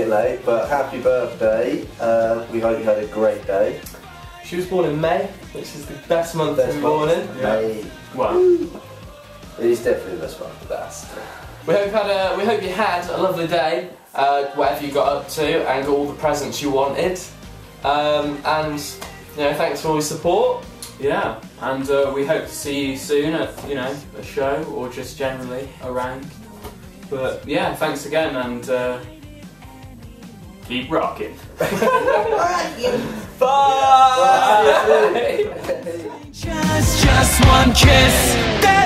bit late, but happy birthday. We hope you had a great day. She was born in May, which is the best month to be born in. May. Well, it is definitely the best month. Best. We hope you had a lovely day, whatever you got up to, and got all the presents you wanted. And thanks for all your support. Yeah, and we hope to see you soon at a show or just generally around. But yeah, thanks again, and keep rocking. Bye. Just one kiss.